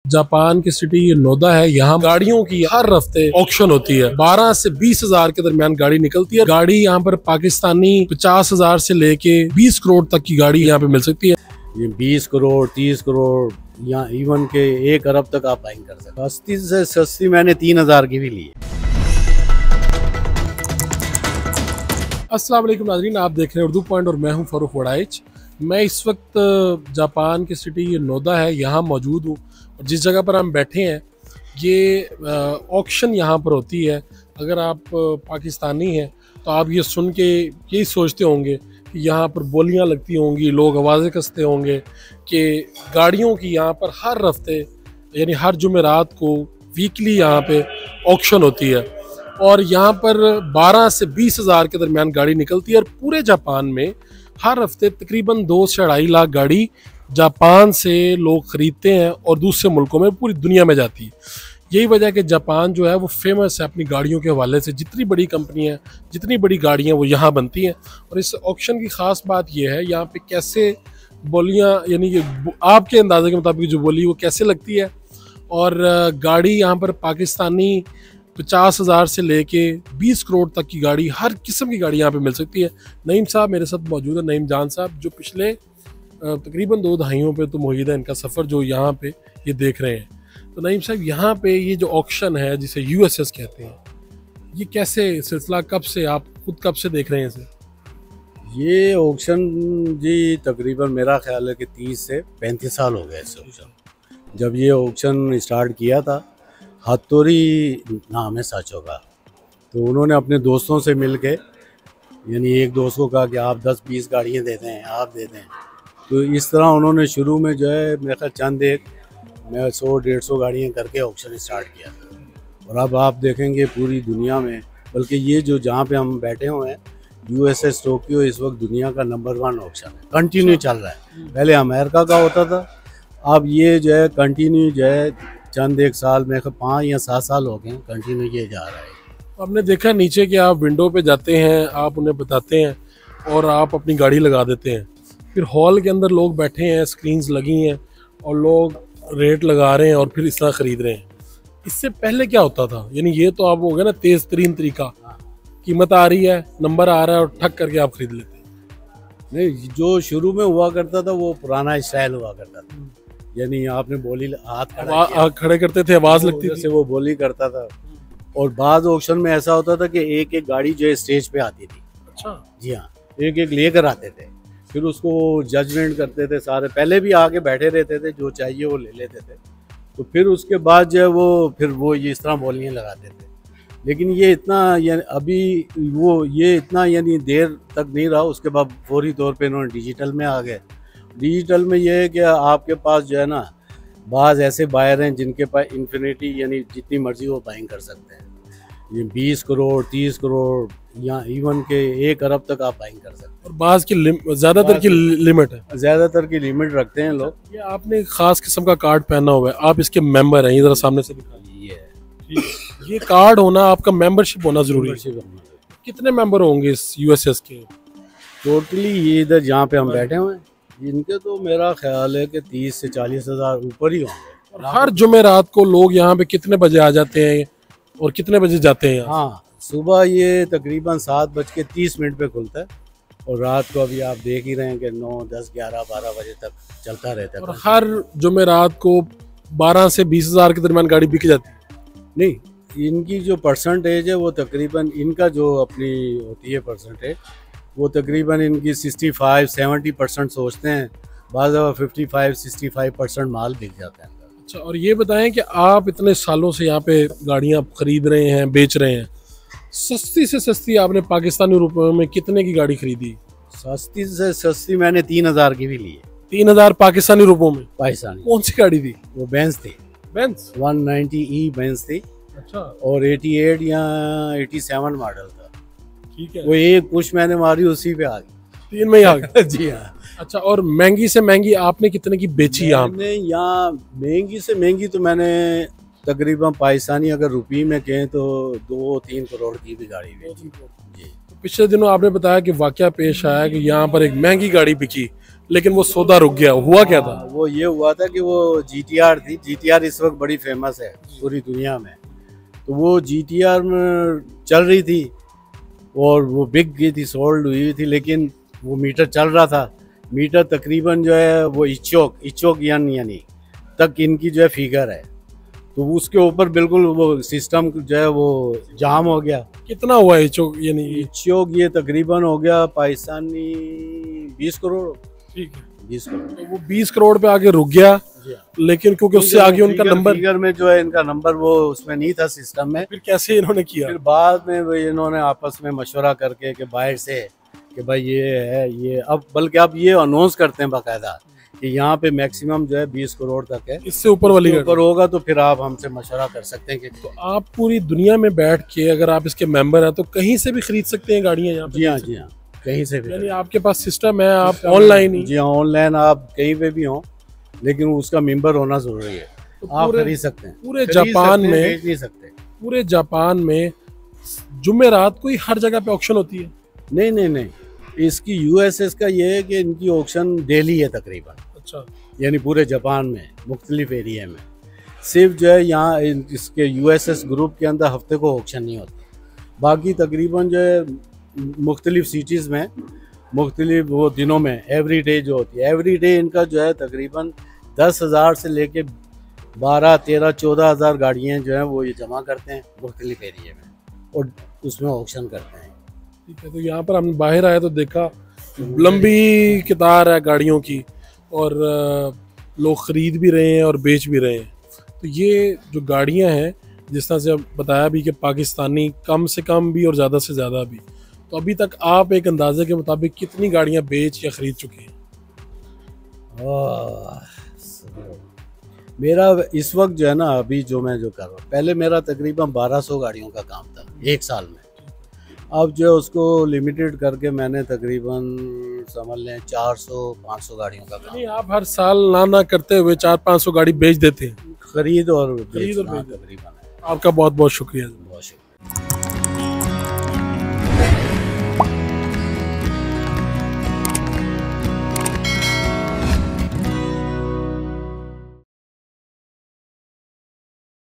Japan की city ये नोदा है। यहाँ गाड़ियों की हर हफ्ते ऑक्शन होती है। 12 से 20 हजार के दरमियान गाड़ी निकलती है। गाड़ी यहाँ पर पाकिस्तानी 50 हजार से लेके 20 करोड़ तक की गाड़ी यहाँ पे मिल सकती है। ये 20 करोड़ 30 करोड़ या इवन के 1 अरब तक आप बाइंग कर सकते। सस्ती से सस्ती मैंने 3000 की भी ली है। अस्सलाम वालेकुम नाज़रीन, आप देख रहे हैं उर्दू पॉइंट और मैं हूं फ़ारूक वड़ाइच। मैं इस वक्त जापान की सिटी ये नोदा है यहाँ मौजूद हूँ और जिस जगह पर हम बैठे हैं ये ऑक्शन यहाँ पर होती है। अगर आप पाकिस्तानी हैं तो आप ये सुन के यही सोचते होंगे कि यहाँ पर बोलियाँ लगती होंगी, लोग आवाज़ें कसते होंगे कि गाड़ियों की यहाँ पर हर हफ्ते यानी हर जुमेरात को वीकली यहाँ पे ऑक्शन होती है और यहाँ पर 12 से 20 हजार के दरमियान गाड़ी निकलती है। और पूरे जापान में हर हफ्ते तकरीबन 2 से 2.5 लाख गाड़ी जापान से लोग ख़रीदते हैं और दूसरे मुल्कों में पूरी दुनिया में जाती है। यही वजह है कि जापान जो है वो फेमस है अपनी गाड़ियों के हवाले से। जितनी बड़ी कंपनियां, जितनी बड़ी गाड़ियां वो यहाँ बनती हैं। और इस ऑक्शन की ख़ास बात यह है यहाँ पे कैसे बोलियाँ यानी कि आपके अंदाजे के मुताबिक जो बोली वो कैसे लगती है। और गाड़ी यहाँ पर पाकिस्तानी 50 हजार से लेके 20 करोड़ तक की गाड़ी, हर किस्म की गाड़ी यहाँ पे मिल सकती है। नईम साहब मेरे साथ मौजूद है, नईम जान साहब, जो पिछले तकरीबन 2 दहाइयों पे तो मौजूद है इनका सफ़र जो यहाँ पे ये देख रहे हैं। तो नईम साहब यहाँ पे ये जो ऑक्शन है जिसे USS कहते हैं, ये कैसे सिलसिला, कब से आप खुद कब से देख रहे हैं इसे? ये ऑक्शन जी तकरीबन मेरा ख्याल है कि 30 से 35 साल हो गए इस ऑक्शन। जब ये ऑक्शन स्टार्ट किया था, हथौड़ी नाम है साचो का, तो उन्होंने अपने दोस्तों से मिल के यानी एक दोस्त को कहा कि आप 10-20 गाड़ियाँ दे दें, आप दे दें। तो इस तरह उन्होंने शुरू में जो है मेरे ख्याल चंद एक 100-150 गाड़ियाँ करके ऑक्शन स्टार्ट किया। और अब आप देखेंगे पूरी दुनिया में, बल्कि ये जो जहाँ पे हम बैठे हुए हैं USS टोक्यो इस वक्त दुनिया का नंबर 1 ऑक्शन है, कंटिन्यू चल रहा है। पहले अमेरिका का होता था, अब ये जो है कंटिन्यू जो है चंद एक साल में 5 या 7 साल हो गए कंटिन्यू ये जा रहा है। आपने देखा नीचे कि आप विंडो पे जाते हैं, आप उन्हें बताते हैं और आप अपनी गाड़ी लगा देते हैं। फिर हॉल के अंदर लोग बैठे हैं, स्क्रीन्स लगी हैं और लोग रेट लगा रहे हैं और फिर इस तरह ख़रीद रहे हैं। इससे पहले क्या होता था? यानी ये तो आप हो गया ना तेज़ तरीन तरीका, कीमत आ रही है, नंबर आ रहा है और ठक करके आप खरीद लेते हैं। नहीं, जो शुरू में हुआ करता था वो पुराना स्टाइल हुआ करता था। यानी आपने बोली हाथ खड़े करते थे, आवाज़ लगती थी, वो बोली करता था। और बाद ऑक्शन में ऐसा होता था कि एक एक गाड़ी जो है स्टेज पे आती थी। अच्छा जी हाँ, एक एक लेकर आते थे, फिर उसको जजमेंट करते थे सारे। पहले भी आके बैठे रहते थे, जो चाहिए वो ले लेते थे। तो फिर उसके बाद जो है वो ये इस तरह बोलियाँ लगाते थे। लेकिन ये इतना यानी अभी वो ये इतना यानी देर तक नहीं रहा। उसके बाद फौरी तौर पे इन्होंने डिजिटल में आ गए। डिजिटल में ये है कि आपके पास जो है ना बाज़ ऐसे बायर हैं जिनके पास इन्फिनिटी यानी जितनी मर्जी वो बाइंग कर सकते हैं। ये 20 करोड़ 30 करोड़ या इवन के 1 अरब तक आप बाइंग कर सकते हैं। और बाज़ की ज़्यादातर की लिमिट है, ज़्यादातर की लिमिट रखते हैं लोग। ये आपने खास किस्म का कार्ड पहना हुआ है, आप इसके मेंबर हैं, ये जरा सामने से दिखा। ये कार्ड होना, आपका मेंबरशिप होना जरूरी है। कितने मेंबर होंगे इस USS के? टोटली ये इधर जहाँ पे हम बैठे हुए हैं इनके तो मेरा ख्याल है कि 30 से 40 हजार ऊपर ही होंगे। और हर जुमेरात को लोग यहाँ पे कितने बजे आ जाते हैं और कितने बजे जाते हैं? हाँ, सुबह ये तकरीबन 7:30 पे खुलता है और रात को अभी आप देख ही रहे हैं कि 9, 10, 11, 12 बजे तक चलता रहता है। और हर जुमेरात को 12 से 20 हजार के दरमियान गाड़ी बिक जाती है? नहीं, इनकी जो परसेंटेज है वो तकरीबन इनका जो अपनी होती है परसेंटेज वो तकरीबन इनकी 65-70% सोचते हैं। बाद 55-65% माल बिक जाता है। अच्छा, और ये बताएं कि आप इतने सालों से यहाँ पे गाड़ियाँ खरीद रहे हैं, बेच रहे हैं, सस्ती से सस्ती आपने पाकिस्तानी रुपयों में कितने की गाड़ी खरीदी? सस्ती से सस्ती मैंने 3000 की भी ली है। 3000 पाकिस्तानी रुपयों में? पाकिस्तानी। कौन सी गाड़ी थी? वो बेंज थी, बेंज 190E बेंज थी। अच्छा। और 88 या 87 मॉडल था। ठीक है। वो एक पुश मैंने मारी उसी पे आ गई, 3 में ही आ गई। जी हाँ। अच्छा, और महंगी से महंगी आपने कितने की बेची? मैंने यहाँ महंगी से महंगी तो मैंने तकरीबन पाकिस्तानी अगर रुपये में कहें तो 2-3 करोड़ की भी गाड़ी बेची। जी। पिछले दिनों आपने बताया कि वाकया पेश आया कि यहाँ पर एक महंगी गाड़ी बिकी, लेकिन वो सौदा रुक गया, हुआ क्या था? वो ये हुआ था कि वो GTR थी। GTR इस वक्त बड़ी फेमस है पूरी दुनिया में। तो वो GTR में चल रही थी और वो बिक गई थी, सोल्ड हुई थी, लेकिन वो मीटर चल रहा था। मीटर तकरीबन जो है वो इचोक यानी तक इनकी जो है फिगर है। तो उसके ऊपर बिल्कुल वो सिस्टम जो है वो जाम हो गया। कितना हुआ इचोक यानी? इचोक ये तकरीबन हो गया पाकिस्तानी 20 करोड़। ठीक है, 20 करोड़। तो वो 20 करोड़ पे आगे रुक गया, लेकिन क्योंकि उससे आगे उनका नंबर फिगर में जो है इनका नंबर वो उसमें नहीं था सिस्टम में। फिर कैसे इन्होंने किया? फिर बाद में वो इन्होंने आपस में मशवरा करके कि बाहर से कि भाई ये है ये, अब बल्कि अब ये अनाउंस करते हैं बाकायदा कि यहाँ पे मैक्सिमम जो है 20 करोड़ तक है। इससे ऊपर वाली ऊपर होगा तो फिर आप हमसे मशवरा कर सकते हैं कि तो आप पूरी दुनिया में बैठ के अगर आप इसके मेंबर हैं तो कहीं से भी खरीद सकते हैं गाड़ियाँ यहाँ पे? जी हाँ, कहीं से भी। यानी आपके पास सिस्टम है, आप ऑनलाइन ही? जी हाँ, ऑनलाइन आप कहीं पे भी हो, लेकिन उसका मेंबर होना जरूरी है। तो आप खरीद सकते हैं। पूरे जापान में बेच नहीं सकते। पूरे जापान में जुमेरात को ही हर जगह पे ऑक्शन होती है? नहीं, इसकी USS का ये है कि इनकी ऑक्शन डेली है तकरीबन। अच्छा, यानी पूरे जापान में मुख्तलिफ एरिया में। सिर्फ जो है यहाँ इसके USS ग्रुप के अंदर हफ्ते को ऑक्शन नहीं होता। बाकी तकरीबन जो है मुख्तलिफ सिटीज़ में मुख्तलिफ वो दिनों में एवरी डे जो होती है, एवरी डे इनका जो है तकरीबन 10,000 से लेके 12, 13, 14,000 गाड़ियाँ जो हैं वो ये जमा करते हैं मुख्तलिफ एरिया में और उसमें ऑक्शन करते हैं। ठीक है। तो यहाँ पर हम बाहर आए तो देखा लंबी कतार है गाड़ियों की और लोग ख़रीद भी रहे हैं और बेच भी रहे हैं। तो ये जो गाड़ियाँ हैं, जिस तरह से अब बताया भी कि पाकिस्तानी कम से कम भी और ज़्यादा से ज़्यादा भी, तो अभी तक आप एक अंदाजे के मुताबिक कितनी गाड़ियाँ बेच या ख़रीद चुके हैं? मेरा इस वक्त जो है ना, अभी जो मैं जो कर रहा हूँ, पहले मेरा तकरीबन 1200 गाड़ियों का काम था एक साल में। अब जो है उसको लिमिटेड करके मैंने तकरीबन समझ लें 400-500 गाड़ियों का काम। नहीं, आप हर साल ना करते हुए 400-500 गाड़ी बेच देते हैं? खरीद और खरीद और बेचना बेच। तकरीबन है। आपका बहुत बहुत शुक्रिया। बहुत शुक्रिया।